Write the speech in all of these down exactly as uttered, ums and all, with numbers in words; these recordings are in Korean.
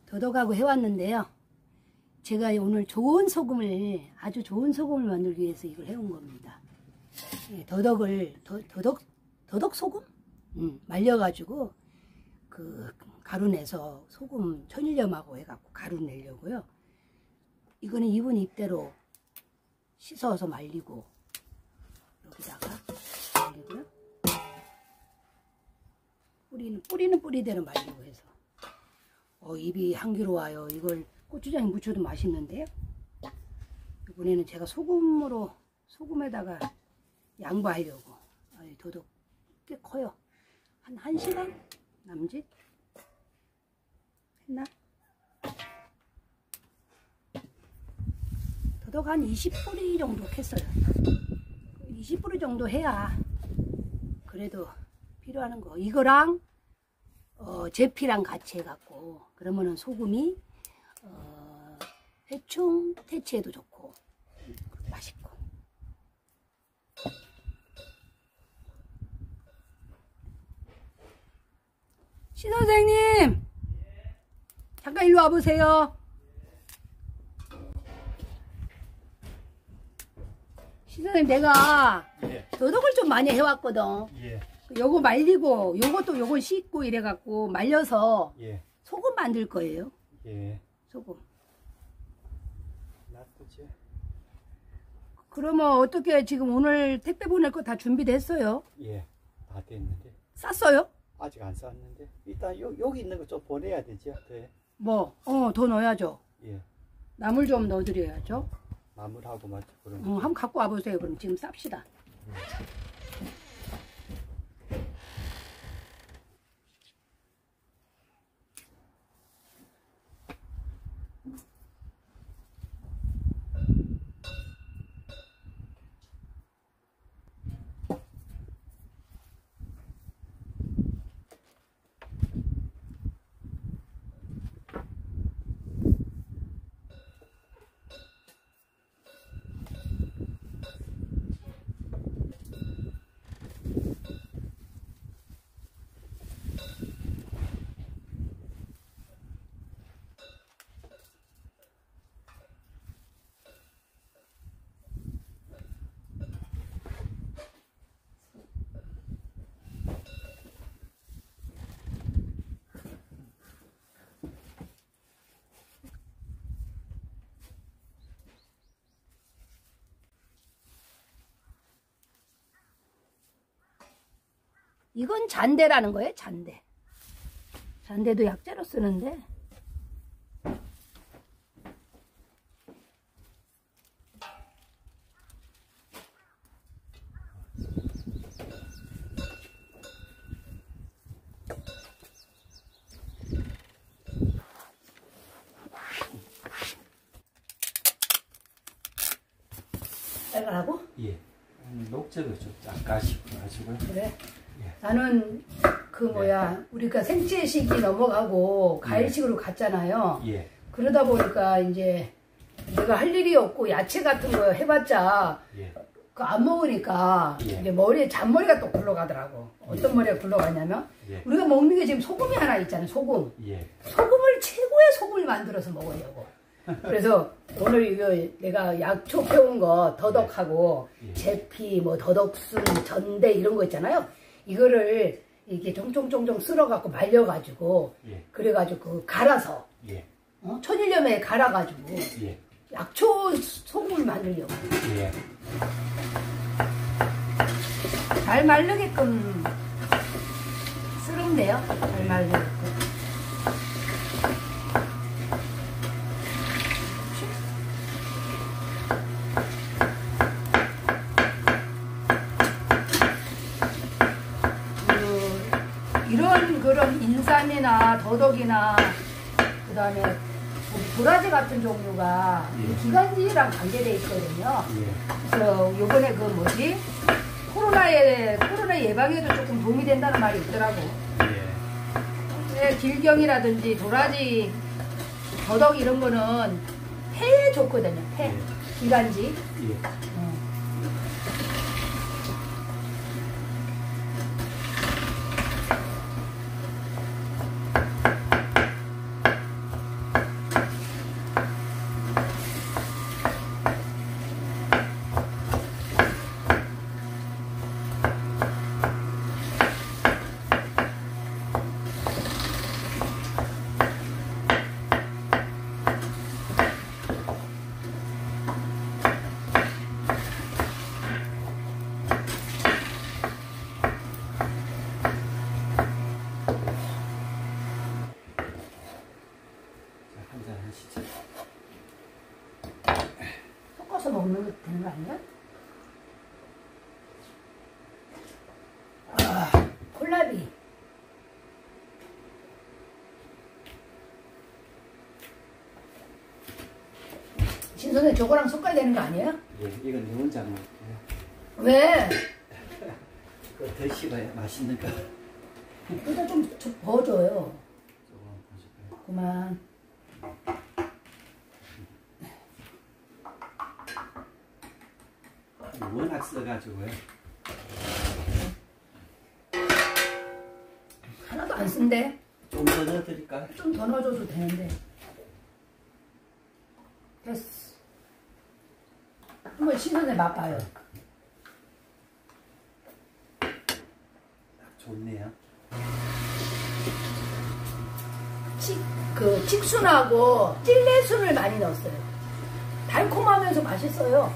더덕하고 해왔는데요. 제가 오늘 좋은 소금을, 아주 좋은 소금을 만들기 위해서 이걸 해온 겁니다. 예, 더덕을, 더, 더덕, 더덕 소금? 음, 말려가지고, 그, 가루 내서 소금 천일염하고 해갖고 가루 내려고요. 이거는 이분 입대로 씻어서 말리고, 여기다가 말리고요. 뿌리는, 뿌리는 뿌리대로 말리고 해서. 어, 입이 향기로워요. 이걸 고추장에 묻혀도 맛있는데요. 이번에는 제가 소금으로, 소금에다가 양보하려고. 아이, 더덕 꽤 커요. 한 1시간 남짓? 했나? 더덕 한 이십 뿌리 정도 했어요. 이십 뿌리 정도 해야 그래도 필요한 거. 이거랑 어, 제피랑 같이 해갖고 그러면은 소금이 어, 해충 퇴치에도 좋고 맛있고. 시 선생님 잠깐 일로 와보세요. 시 선생님 내가 예. 더덕을 좀 많이 해왔거든. 예. 요거 말리고 요것도 요거 씻고 이래갖고 말려서 예. 소금 만들 거예요. 예. 소금. 나쁘지. 그러면 어떻게 지금 오늘 택배 보낼 거 다 준비됐어요? 예. 다 됐는데. 쌌어요? 아직 안 쌌는데. 일단 요, 여기 있는 거 좀 보내야 되죠. 네. 뭐? 어, 더 넣어야죠. 예. 나물 좀 넣어드려야죠. 나물하고 맞죠. 그럼. 어, 한번 갖고 와보세요. 그럼 지금 쌉시다. 음. 이건 잔대라는 거예요. 잔대. 잔대도 약재로 쓰는데. 빨간하고? 예. 음, 녹색을 좀 닦아시고 가지고요. 그래. 예. 나는 그 뭐야 우리가 생채식이 넘어가고 가일식으로 갔잖아요. 예. 그러다 보니까 이제 내가 할 일이 없고 야채 같은 거 해봤자 예. 그 안 먹으니까 예. 이제 머리에 잔머리가 또 굴러가더라고. 어떤 예. 머리가 굴러가냐면 예. 우리가 먹는 게 지금 소금이 하나 있잖아요. 소금. 예. 소금을 최고의 소금을 만들어서 먹으려고. 그래서 오늘 이거 내가 약초 펴온 거 더덕하고 예. 제피 뭐 더덕순 전대 이런 거 있잖아요. 이거를 이렇게 종종종종 쓸어갖고 말려가지고 예. 그래가지고 그 갈아서 예. 어? 천일염에 갈아가지고 예. 약초 소금을 만들려고. 예. 잘 마르게끔 쓰면 돼요. 잘 마르게끔. 그, 이런 그런 인삼이나 더덕이나 그 다음에 도라지 같은 종류가 예. 기관지랑 관계되어 있거든요. 예. 그래서 요번에 그 뭐지? 코로나에, 코로나 예방에도 조금 도움이 된다는 말이 있더라고. 예. 길경이라든지 도라지, 더덕 이런 거는 폐에 좋거든요. 폐. 예. 기관지. 예. 어. 한잔 하시죠. 섞어서 먹는 거 되는 거 아니야? 아, 콜라비. 신선생 저거랑 섞어야 되는 거 아니에요? 예, 이건 내 혼자 먹을게요. 왜? 그거 더 씹어야 맛있는 거. 일단 좀, 좀 버줘요. 조금 보실까요? 그만. 워낙 써가지고요. 하나도 안 쓴데? 좀 더 넣어드릴까요? 좀 더 넣어줘도 되는데. 됐어. 한번 신선해 맛봐요. 좋네요. 칡, 그 칡순하고 찔레순을 많이 넣었어요. 달콤하면서 맛있어요.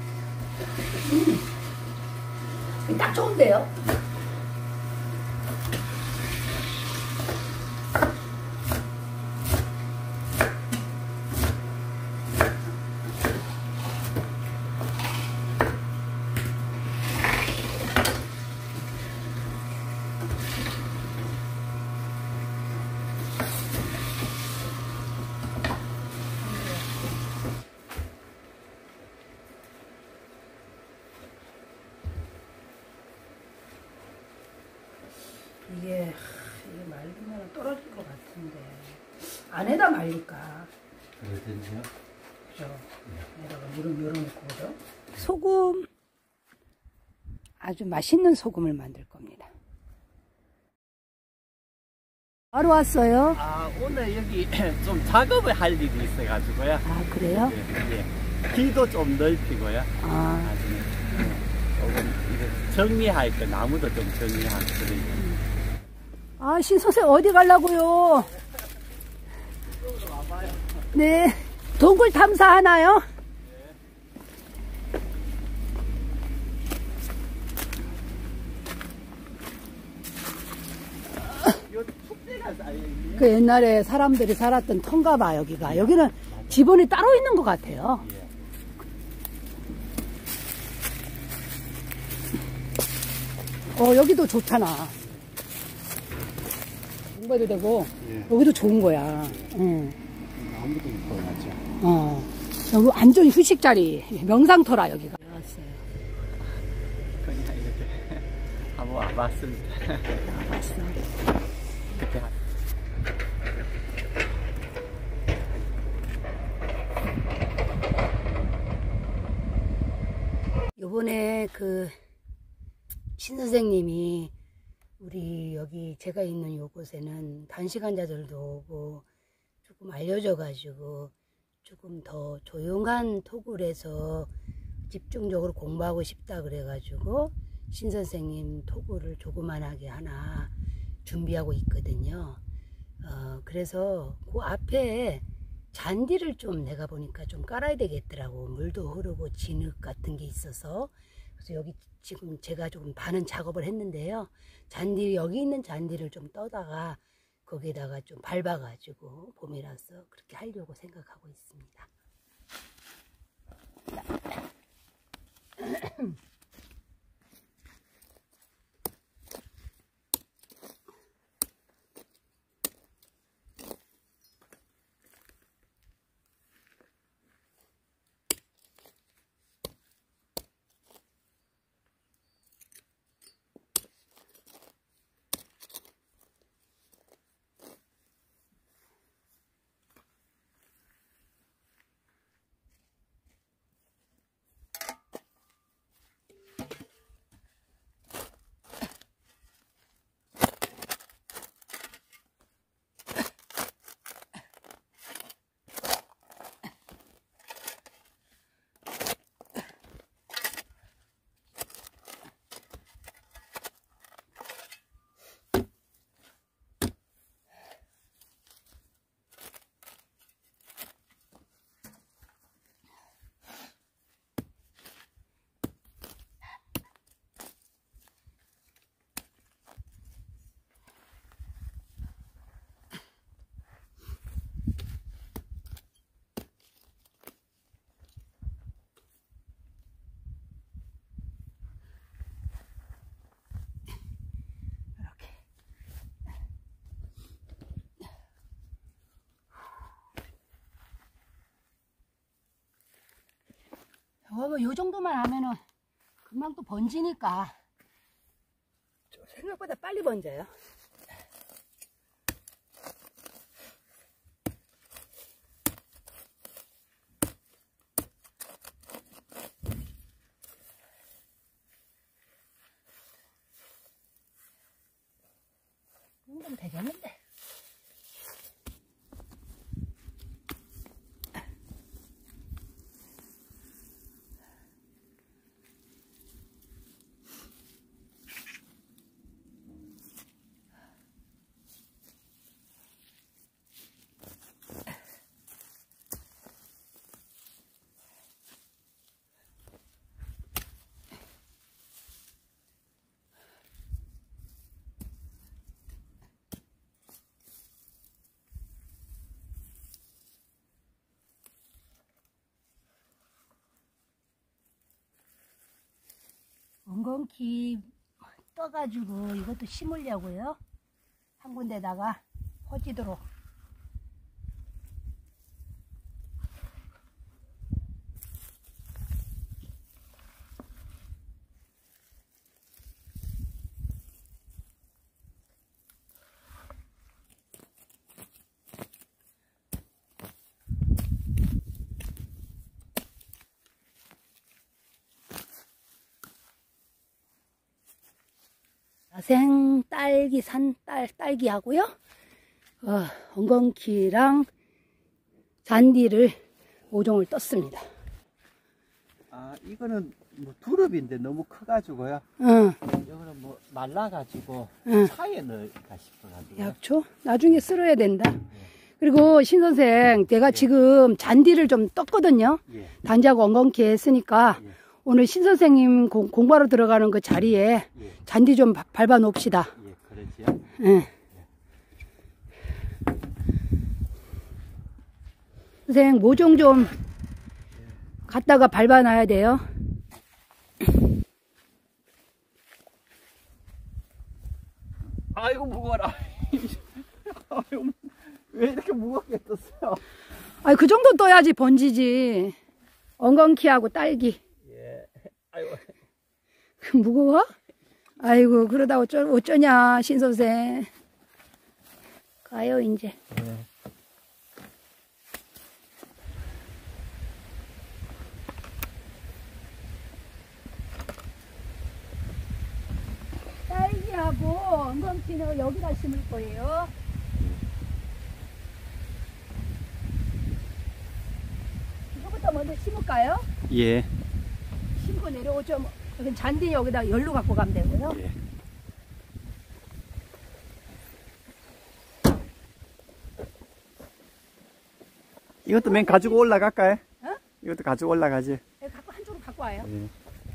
음. 딱 좋은데요? 이게, 이게 말리면 떨어질 것 같은데. 안에다 말릴까? 그러든지요. 그죠? 여기다가 물을 열어놓고, 그죠? 소금. 아주 맛있는 소금을 만들 겁니다. 바로 왔어요? 아, 오늘 여기 좀 작업을 할 일이 있어가지고요. 아, 그래요? 예, 예. 길도 좀 넓히고요. 아, 나중에 조금 이거 정리할 거, 나무도 좀 정리하고 그러니까. 아, 신선생 어디 가려고요? 네. 동굴 탐사하나요? 그 옛날에 사람들이 살았던 터인가 봐, 여기가. 여기는 지붕이 따로 있는 것 같아요. 어, 여기도 좋잖아. 공부해도 되고, 예. 여기도 좋은 거야. 응. 나무도 있고, 맞죠? 어. 여기 완전 휴식 자리. 명상터라, 여기가. 왔어요. 그냥 이렇게 한번 와봤습니다. 왔어. 그때 한- 요번에 그, 신 선생님이 우리 여기 제가 있는 요곳에는 단식 환자들도 오고 조금 알려져가지고 조금 더 조용한 토굴에서 집중적으로 공부하고 싶다 그래가지고 신 선생님 토굴을 조그만하게 하나 준비하고 있거든요. 어, 그래서 그 앞에 잔디를 좀 내가 보니까 좀 깔아야 되겠더라고. 물도 흐르고 진흙 같은 게 있어서. 그래서 여기 지금 제가 조금 반은 작업을 했는데요. 잔디, 여기 있는 잔디를 좀 떠다가 거기에다가 좀 밟아가지고 봄이라서 그렇게 하려고 생각하고 있습니다. 어, 뭐, 요 정도만 하면은 금방 또 번지니까. 생각보다 빨리 번져요. 이 정도면 되겠는데. 엉겅퀴 떠가지고 이것도 심으려고요. 한 군데다가 퍼지도록. 야생 딸기 산 딸, 딸기 하고요. 어, 엉겅퀴랑 잔디를 오 종을 떴습니다. 아, 이거는 뭐 두릅인데 너무 커가지고요. 응. 이거는 뭐 말라가지고 응. 차에 넣을까 싶어가지고. 약초? 나중에 쓸어야 된다. 그리고 신 선생, 내가 지금 잔디를 좀 떴거든요. 예. 단지하고 엉겅퀴 했으니까 예. 오늘 신 선생님 공, 공부하러 들어가는 그 자리에 예. 잔디 좀 바- 밟아 놓읍시다. 예, 그러지요. 응. 선생, 모종 좀 갖다가 밟아 놔야 돼요. 아이고 무거워라. 아이고, 왜 이렇게 무겁게 떴어요? 아니, 그 정도 떠야지 번지지. 엉겅퀴하고 딸기. 예. 아이고. 그 무거워? 아이고, 그러다 어쩌, 어쩌냐, 신선생. 가요, 이제. 예. 딸기하고 엉겅퀴는 여기다 심을 거예요. 이거부터 먼저 심을까요? 예. 심고 내려오죠. 뭐. 여기 잔디 여기다 열로 갖고 가면 되고요. 예. 이것도 맨 가지고 올라갈까요? 어? 이것도 가지고 올라가지. 네, 갖고 한쪽으로 갖고 와요. 예.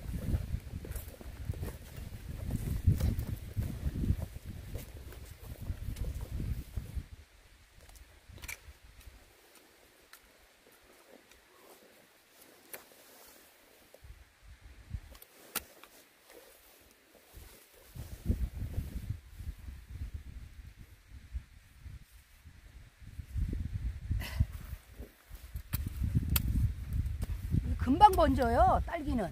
금방 번져요, 딸기는.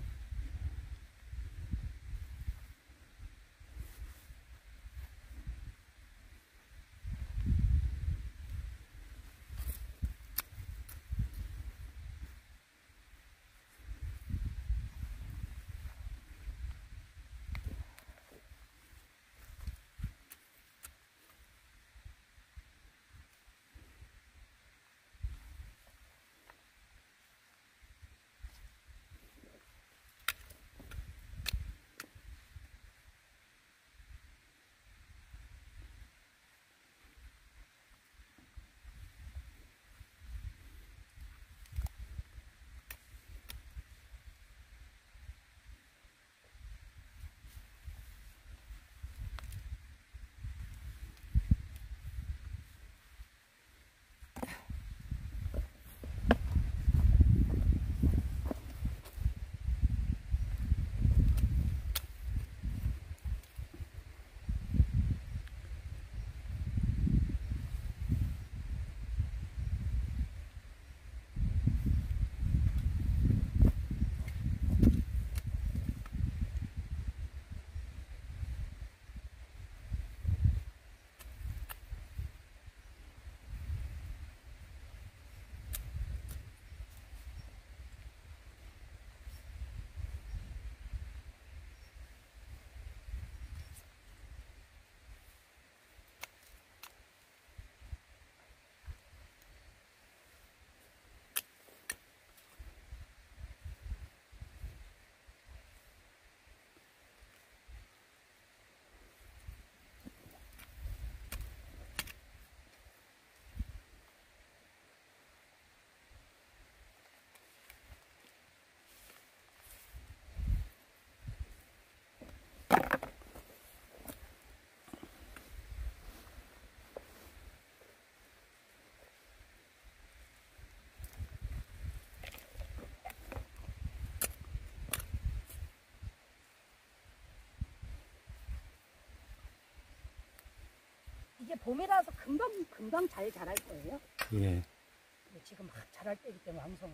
이제 봄이라서 금방 금방 잘 자랄 거예요. 예. 근데 지금 막 자랄 때이기 때문에 왕송은.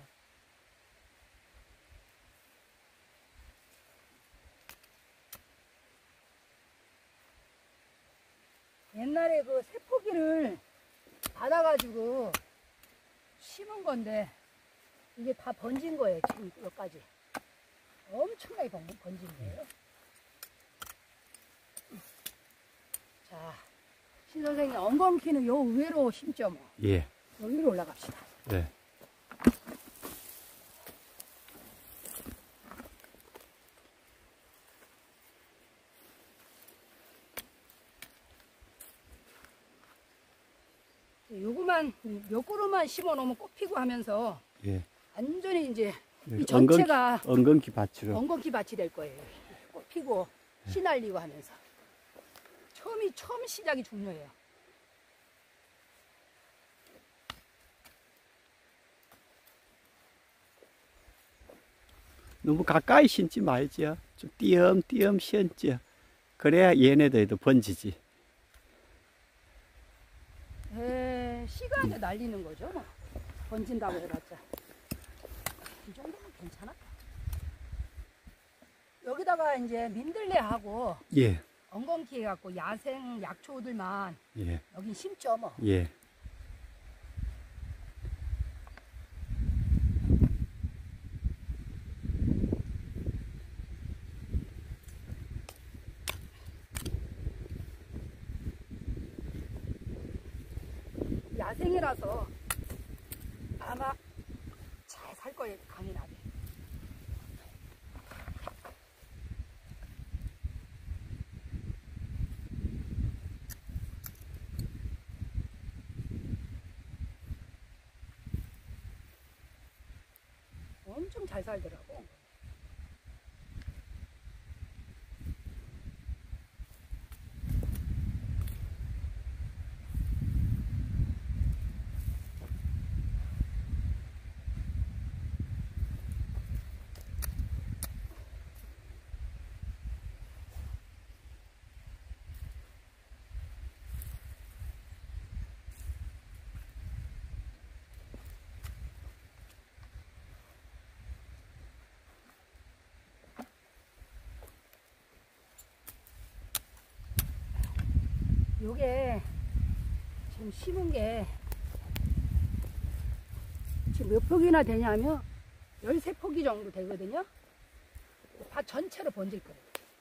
옛날에 그 세포기를 받아가지고 심은 건데 이게 다 번진 거예요. 지금 여기까지 엄청나게 번, 번진 거예요. 자, 신 선생님 엉겅퀴는 요 위로 심죠 뭐. 예. 여기로 올라갑시다. 네. 요거만 몇 그루만 심어 놓으면 꽃 피고 하면서 예. 완전히 이제 이 엉겅- 전체가 엉겅퀴 밭으로. 엉겅퀴 밭이 될 거예요. 꽃 피고 씨날리고 하면서. 처음이 처음 시작이 중요해요. 너무 가까이 심지 말지요. 좀 띄엄띄엄 심지요. 그래야 얘네들도 번지지. 에, 씨가 이제 날리는 거죠. 뭐. 번진다고 해봤자. 이 정도면 괜찮아. 여기다가 이제 민들레하고 예. 엉겅퀴 해갖고 야생 약초들만 예. 여긴 심죠 뭐. 예. 야생이라서 아마 잘 살 거예요. 강인하게. 엄청 잘 살더라고. 요게 지금 심은 게 지금 몇 폭이나 되냐면 열세 폭이 정도 되거든요. 밭 전체로 번질 거예요.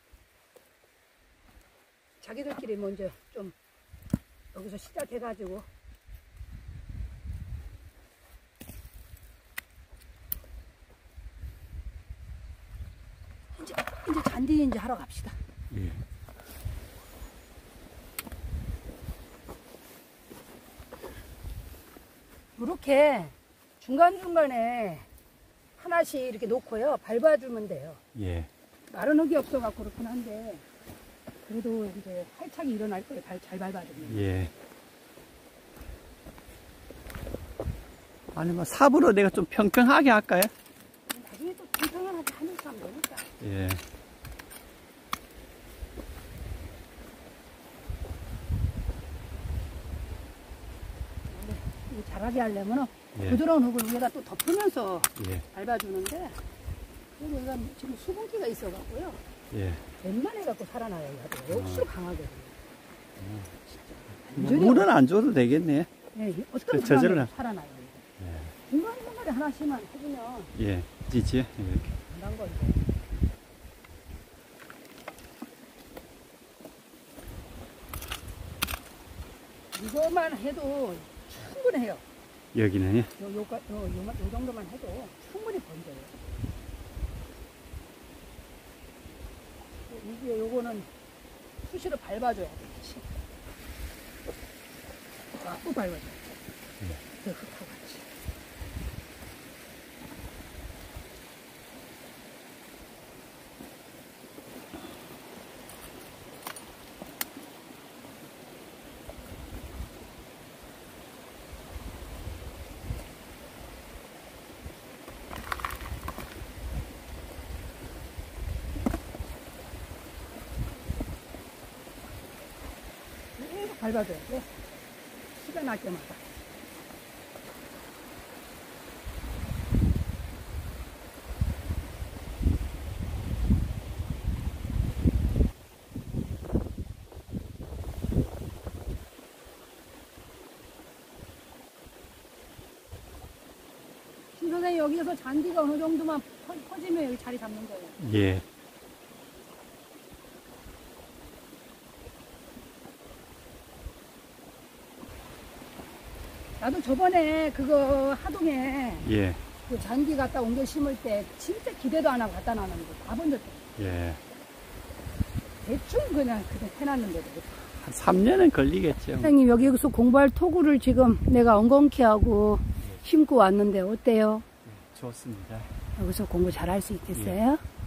자기들끼리 먼저 좀 여기서 시작해가지고 이제 이제 잔디 이제 하러 갑시다. 예. 이렇게 중간중간에 하나씩 이렇게 놓고요. 밟아주면 돼요. 예. 마른 흙이 없어갖고 그렇긴 한데, 그래도 이제 활착이 일어날 거예요. 잘, 잘 밟아주면. 예. 아니, 뭐, 삽으로 내가 좀 평평하게 할까요? 나중에 또 평평하게 하면서 하면 되니까. 예. 이거 잘하게 하려면 예. 부드러운 흙을 위에다 또 덮으면서 예. 밟아주는데, 그리고 얘가 지금 수분기가 있어갖고요. 예. 웬만해갖고 살아나요. 얘가 억수로 강하거든요. 뭐 물은 안 줘도 되겠네. 네, 어떤 그 저절로 사람이 살아나요. 중간중간에 하나씩만 해주면 예. 지지. 이렇게. 난 거죠. 이거만 해도 충분해요. 여기는, 예. 요, 요, 요, 요, 요 정도만 해도 충분히 번져요. 이게 요거는 수시로 밟아줘야 돼. 쫙 밟아줘야 돼. 그 흙하고 같이. 밟아줘야 돼. 시간 날 때마다. 신 선생님, 여기서 잔디가 어느 정도만 퍼, 퍼지면 여기 자리 잡는 거예요. 예. 나도 저번에 그거 하동에 예. 그 잔디 갖다 옮겨 심을 때 진짜 기대도 안 하고 갖다 놨는데 다 번졌대. 예. 대충 그냥 그냥 해놨는데도. 한 삼 년은 걸리겠죠. 선생님, 여기서 공부할 토구를 지금 내가 엉겅퀴 하고 심고 왔는데 어때요? 좋습니다. 여기서 공부 잘할 수 있겠어요? 예.